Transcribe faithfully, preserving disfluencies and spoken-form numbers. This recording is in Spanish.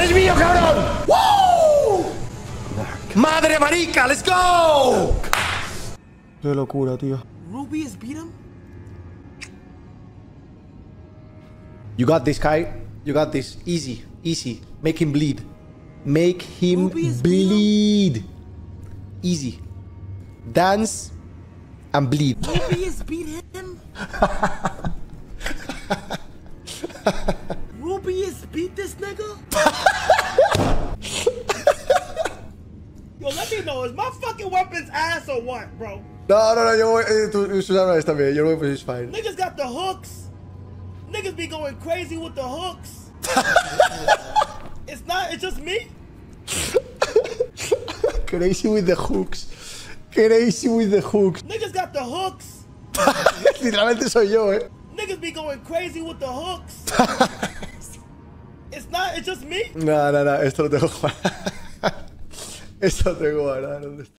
¡Es mío, cabrón! ¡Woo! ¡Madre marica! ¡Let's go! Qué locura, tío. Rubius beat him? You got this, Kai. You got this. Easy. Easy. Make him bleed. Make him Rubius bleed. Easy. Dance and bleed. Rubius beat him? Rubius beat this nigga? Yo, let me know, is my fucking weapons ass or what, bro? No, no, no, yo voy. Eh, tú, tú sabes también. Yo no voy a fine. Niggas got the hooks. Niggas be going crazy with the hooks. It's not, it's just me. Crazy with the hooks. Crazy with the hooks. Niggas got the hooks. Literalmente soy yo, eh. Niggas be going crazy with the hooks. It's not, it's just me. No, no, no. Esto lo tengo que guardar. Esto lo tengo que guardar. ¿Dónde está?